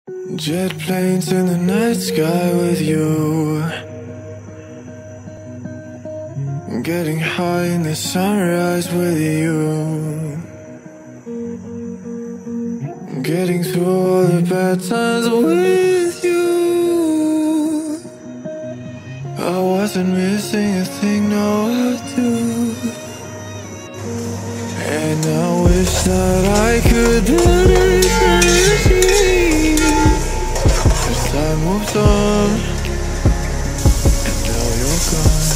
Jet planes in the night sky with you, getting high in the sunrise with you, getting through all the bad times with you. I wasn't missing a thing, no I do. And I wish that I could better as time moves on, and now you're gone.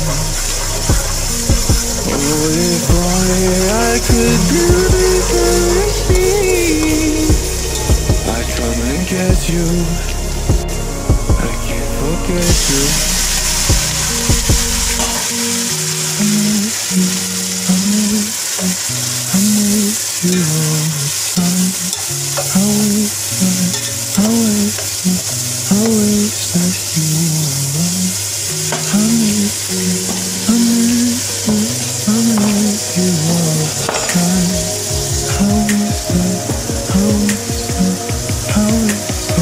Oh, if only I could build a machine, I'd come and get you. I can't forget you. I miss you, I miss you all the time. I wish that you were mine. I miss you, I miss you, I miss you all the time. I wish that you were mine.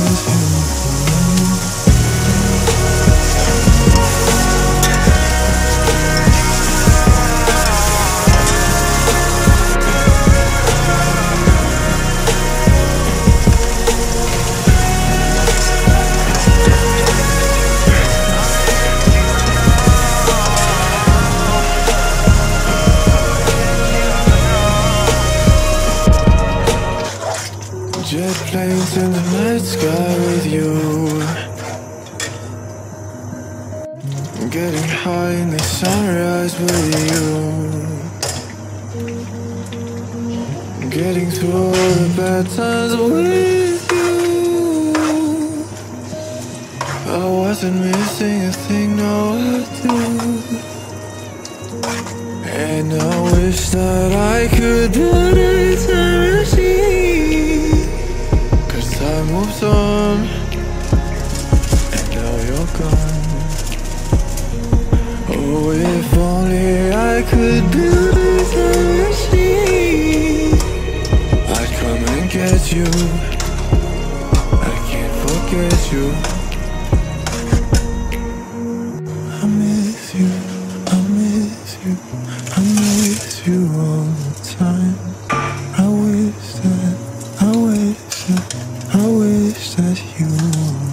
Jet planes in the night sky with you, getting high in the sunrise with you, getting through all the bad times with you. I wasn't missing a thing, no I do. And I wish that I could better time machine, time moves on, and now you're gone. Oh, if only I could build a time machine, I'd come and get you. I can't forget you. I miss you, I miss you, I miss you all the time. I wish that you